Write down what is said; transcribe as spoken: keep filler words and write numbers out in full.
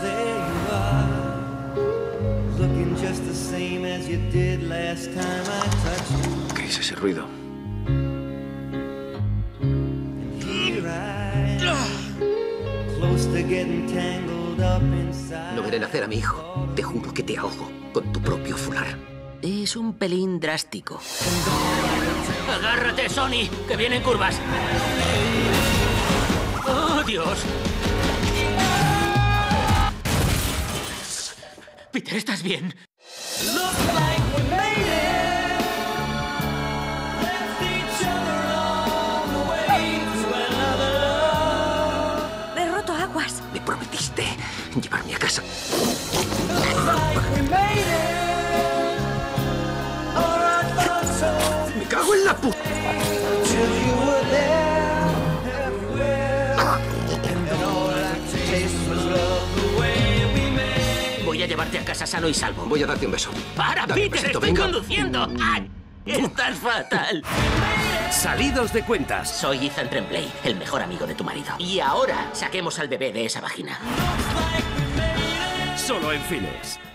there you are, looking just the same as you did last time I touched you. ¿Qué es ese ruido? And here I am, close to getting tangled up inside. No veré nacer a mi hijo. Te juro que te ahogo con tu propio fular. Es un pelín drástico. ¡Agárrate, Sonny! ¡Que vienen curvas! ¡Oh, Dios! Peter, ¿estás bien? He roto aguas. Me prometiste llevarme a casa. ¡Me cago en la puta! Voy a llevarte a casa sano y salvo. Voy a darte un beso. ¡Para, Dale, Peter! besito, ¡Estoy venga. conduciendo! ¡Ay! ¡Estás fatal! Salidos de cuentas. Soy Ethan Tremblay, el mejor amigo de tu marido. Y ahora saquemos al bebé de esa vagina. Solo en cines.